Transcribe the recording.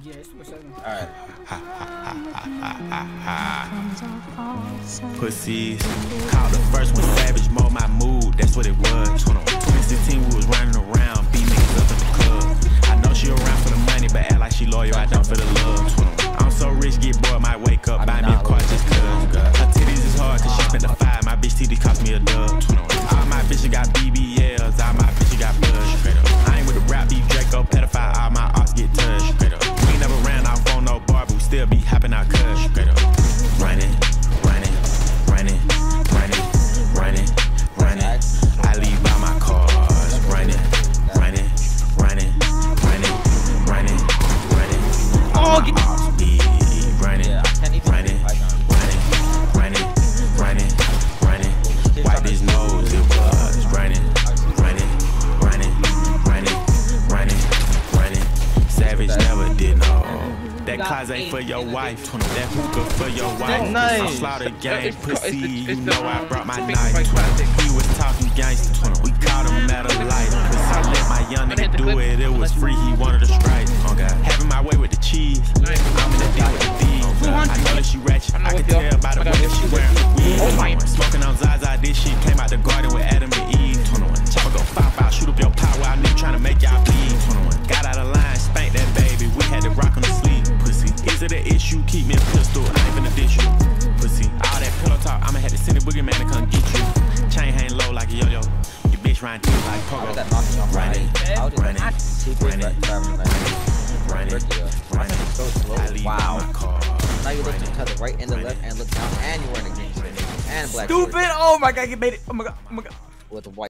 Alright. Pussies. Called the first one savage, mold my mood, that's what it was. 2016 we was running around, beat niggas up in the club. I know she around for the money, but act like she loyal, I don't for the love. I'm so rich, get bored, might wake up, buy me a car just cuz. Her titties is hard cause she spent the 5, my bitch titties cost me a dub. All my bitches got BBLs, all my bitches got bush. I ain't with the rap beef, Draco, pedophile, all my arts get touched. We ain't never ran off on no bar, but we still be hopping out cuss. Running, running, running, running, running, running. I leave by my cars. Running, running, running, running, running, running. Oh, get running, running, running, running, running, running. Wipe his nose, it was running, running, running, running, running, running. Savage never did no. That closet for your wife, that hookah for your wife. I'm slaughter gang, pussy, you know I brought my knife. He was talking gangster, we caught him at a light. Cause I let my young nigga do it, it was free, he wanted a strike. Having my way with the cheese, I'm in the deal with the thieves. I know that she ratchet, I can tell by the way that she wearing weed. Smoking on Zaza, this shit came out the garden with Adam and Eve. Chopper go pop out, shoot up your pot while nigga trying to make y'all bleed. Got out of line, spanked that baby, we had to rock on the sleep. Pussy, is it an issue? Keep me a pistol, I ain't finna dish you. Pussy, all that pillow talk, I'ma have to send a boogeyman to come get you. Chain hang low like a yo-yo, your bitch riding through like pogo. Running, running, running, running, running. Wow. Now you look to the right and the left and look down and you're wearing a green shirt and black. Stupid! Shirt. Oh my god, you made it! Oh my god! Oh my god! With a white.